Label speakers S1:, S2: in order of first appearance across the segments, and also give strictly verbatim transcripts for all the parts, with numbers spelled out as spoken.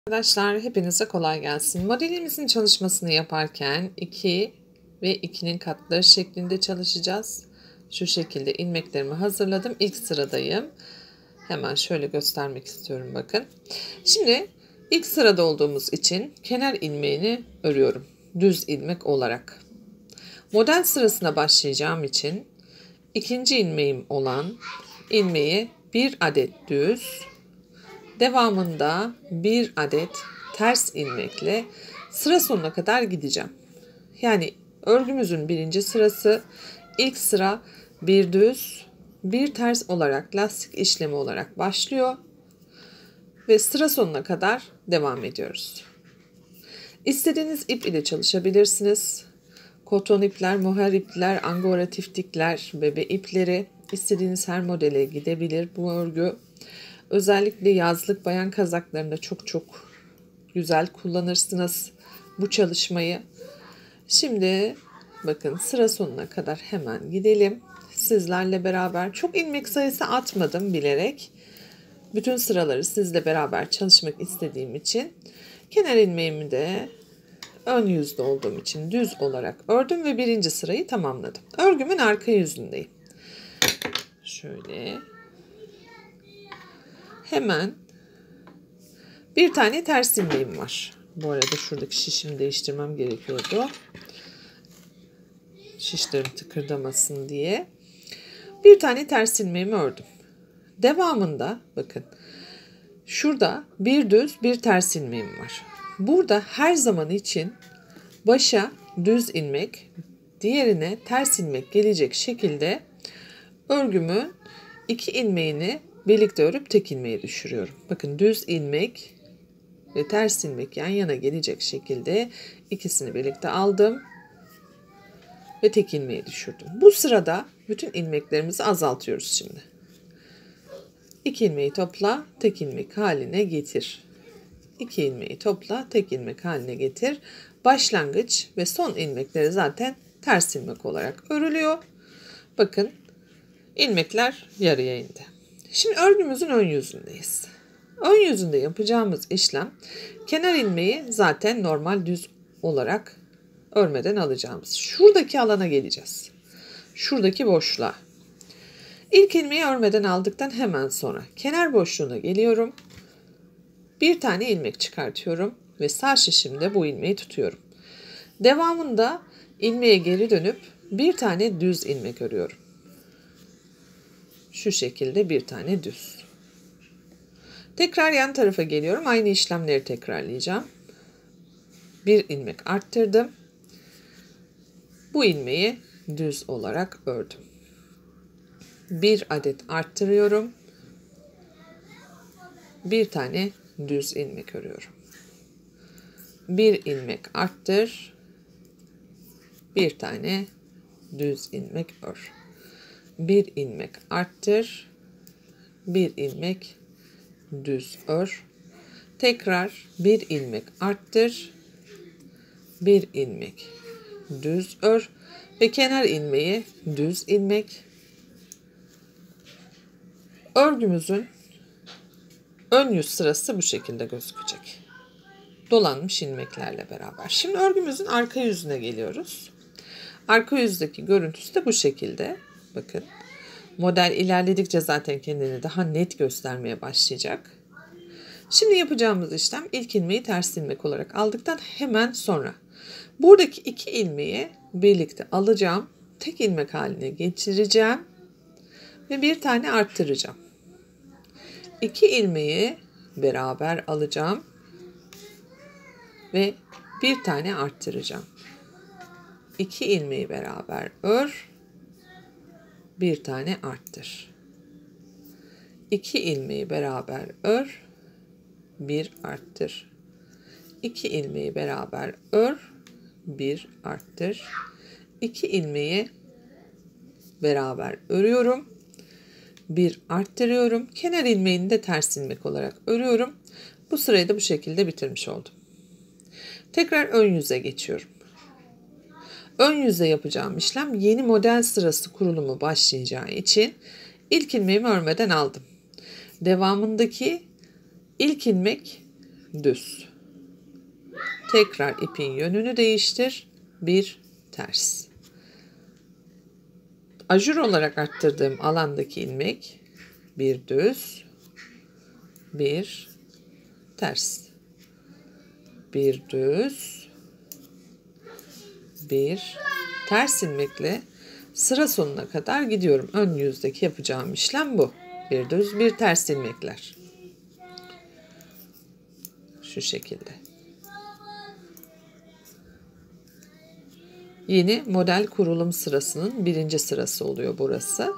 S1: Arkadaşlar hepinize kolay gelsin. Modelimizin çalışmasını yaparken iki ve ikinin katları şeklinde çalışacağız. Şu şekilde ilmeklerimi hazırladım. İlk sıradayım. Hemen şöyle göstermek istiyorum, bakın. Şimdi ilk sırada olduğumuz için kenar ilmeğini örüyorum. Düz ilmek olarak. Model sırasına başlayacağım için ikinci ilmeğim olan ilmeği bir adet düz, devamında bir adet ters ilmekle sıra sonuna kadar gideceğim. Yani örgümüzün birinci sırası, ilk sıra bir düz, bir ters olarak lastik işlemi olarak başlıyor ve sıra sonuna kadar devam ediyoruz. İstediğiniz ip ile çalışabilirsiniz. Koton ipler, mohair ipler, angora tiftikler, bebe ipleri, istediğiniz her modele gidebilir bu örgü. Özellikle yazlık bayan kazaklarında çok çok güzel kullanırsınız bu çalışmayı. Şimdi bakın sıra sonuna kadar hemen gidelim. Sizlerle beraber çok ilmek sayısı atmadım bilerek. Bütün sıraları sizle beraber çalışmak istediğim için kenar ilmeğimi de ön yüzde olduğum için düz olarak ördüm ve birinci sırayı tamamladım. Örgümün arka yüzündeyim. Şöyle. Hemen bir tane ters ilmeğim var. Bu arada şuradaki şişimi değiştirmem gerekiyordu. Şişlerim tıkırdamasın diye. Bir tane ters ilmeğimi ördüm. Devamında bakın şurada bir düz bir ters ilmeğim var. Burada her zaman için başa düz ilmek, diğerine ters ilmek gelecek şekilde örgümün iki ilmeğini birlikte örüp tek ilmeği düşürüyorum. Bakın düz ilmek ve ters ilmek yan yana gelecek şekilde ikisini birlikte aldım ve tek ilmeği düşürdüm. Bu sırada bütün ilmeklerimizi azaltıyoruz şimdi. İki ilmeği topla, tek ilmek haline getir. İki ilmeği topla, tek ilmek haline getir. Başlangıç ve son ilmekleri zaten ters ilmek olarak örülüyor. Bakın ilmekler yarıya indi. Şimdi örgümüzün ön yüzündeyiz. Ön yüzünde yapacağımız işlem kenar ilmeği zaten normal düz olarak örmeden alacağımız. Şuradaki alana geleceğiz. Şuradaki boşluğa. İlk ilmeği örmeden aldıktan hemen sonra kenar boşluğuna geliyorum. Bir tane ilmek çıkartıyorum ve sağ şişimde bu ilmeği tutuyorum. Devamında ilmeğe geri dönüp bir tane düz ilmek örüyorum. Şu şekilde bir tane düz. Tekrar yan tarafa geliyorum. Aynı işlemleri tekrarlayacağım. Bir ilmek arttırdım. Bu ilmeği düz olarak ördüm. Bir adet arttırıyorum. Bir tane düz ilmek örüyorum. Bir ilmek arttır. Bir tane düz ilmek ör. Bir ilmek arttır. Bir ilmek düz ör. Tekrar bir ilmek arttır. Bir ilmek düz ör ve kenar ilmeği düz ilmek. Örgümüzün ön yüz sırası bu şekilde gözükecek. Dolanmış ilmeklerle beraber. Şimdi örgümüzün arka yüzüne geliyoruz. Arka yüzdeki görüntüsü de bu şekilde. Bakın. Model ilerledikçe zaten kendini daha net göstermeye başlayacak. Şimdi yapacağımız işlem ilk ilmeği ters ilmek olarak aldıktan hemen sonra. Buradaki iki ilmeği birlikte alacağım. Tek ilmek haline getireceğim. Ve bir tane arttıracağım. İki ilmeği beraber alacağım. Ve bir tane arttıracağım. İki ilmeği beraber ör. Bir tane arttır. İki ilmeği beraber ör. Bir arttır. İki ilmeği beraber ör. Bir arttır. İki ilmeği beraber örüyorum. Bir arttırıyorum. Kenar ilmeğini de ters ilmek olarak örüyorum. Bu sırayı da bu şekilde bitirmiş oldum. Tekrar ön yüze geçiyorum. Ön yüzde yapacağım işlem yeni model sırası kurulumu başlayacağı için ilk ilmeğimi örmeden aldım. Devamındaki ilk ilmek düz. Tekrar ipin yönünü değiştir. Bir ters. Ajur olarak arttırdığım alandaki ilmek bir düz, bir ters. Bir düz, bir ters ilmekle sıra sonuna kadar gidiyorum. Ön yüzdeki yapacağım işlem bu. Bir düz, bir ters ilmekler. Şu şekilde. Yeni model kurulum sırasının birinci sırası oluyor burası.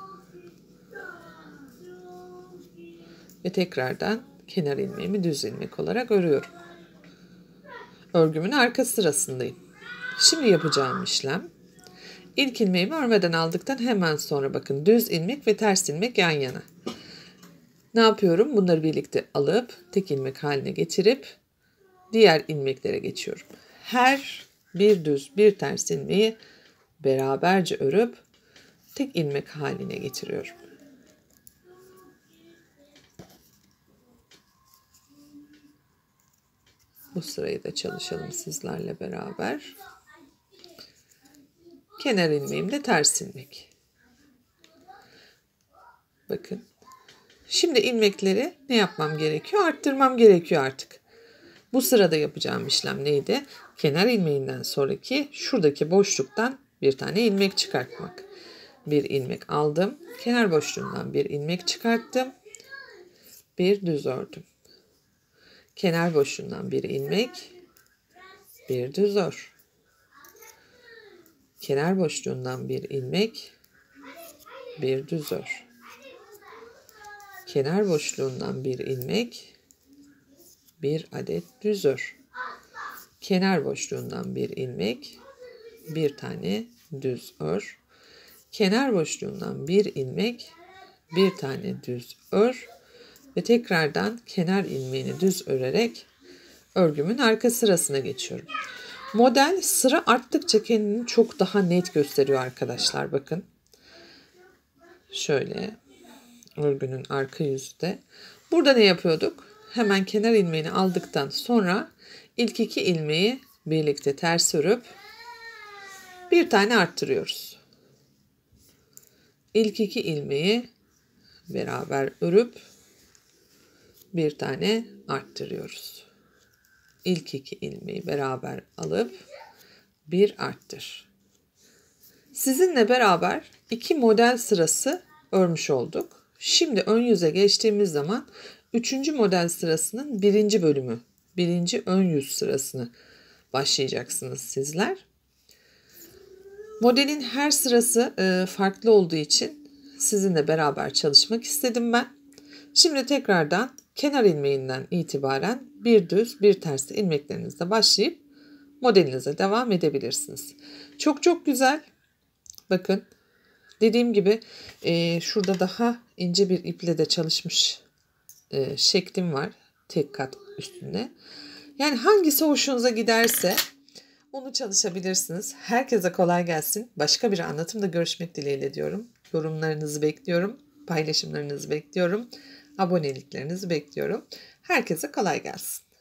S1: Ve tekrardan kenar ilmeğimi düz ilmek olarak örüyorum. Örgümün arka sırasındayım. Şimdi yapacağım işlem, İlk ilmeğimi örmeden aldıktan hemen sonra bakın düz ilmek ve ters ilmek yan yana. Ne yapıyorum? Bunları birlikte alıp tek ilmek haline getirip diğer ilmeklere geçiyorum. Her bir düz bir ters ilmeği beraberce örüp tek ilmek haline getiriyorum. Bu sırayı da çalışalım sizlerle beraber. Kenar ilmeğim de ters ilmek. Bakın. Şimdi ilmekleri ne yapmam gerekiyor? Arttırmam gerekiyor artık. Bu sırada yapacağım işlem neydi? Kenar ilmeğinden sonraki şuradaki boşluktan bir tane ilmek çıkartmak. Bir ilmek aldım. Kenar boşluğundan bir ilmek çıkarttım. Bir düz ördüm. Kenar boşluğundan bir ilmek. Bir düz ör. Kenar boşluğundan bir ilmek. Bir düz ör. Kenar boşluğundan bir ilmek. Bir adet düz ör. Kenar boşluğundan bir ilmek. Bir tane düz ör. Kenar boşluğundan bir ilmek. Bir tane düz ör. Ve tekrardan kenar ilmeğini düz örerek örgümün arka sırasına geçiyorum. Model sıra arttıkça kendini çok daha net gösteriyor arkadaşlar. Bakın. Şöyle örgünün arka yüzü de. Burada ne yapıyorduk? Hemen kenar ilmeğini aldıktan sonra ilk iki ilmeği birlikte ters örüp bir tane arttırıyoruz. İlk iki ilmeği beraber örüp bir tane arttırıyoruz. İlk iki ilmeği beraber alıp bir arttır. Sizinle beraber iki model sırası örmüş olduk. Şimdi ön yüze geçtiğimiz zaman üçüncü model sırasının birinci bölümü, birinci ön yüz sırasını başlayacaksınız sizler. Modelin her sırası farklı olduğu için sizinle beraber çalışmak istedim ben. Şimdi tekrardan kenar ilmeğinden itibaren bir düz bir ters ilmeklerinizle başlayıp modelinize devam edebilirsiniz. Çok çok güzel. Bakın dediğim gibi e, şurada daha ince bir iple de çalışmış e, şeklim var. Tek kat üstünde. Yani hangisi hoşunuza giderse onu çalışabilirsiniz. Herkese kolay gelsin. Başka bir anlatımda görüşmek dileğiyle diyorum. Yorumlarınızı bekliyorum. Paylaşımlarınızı bekliyorum. Aboneliklerinizi bekliyorum. Herkese kolay gelsin.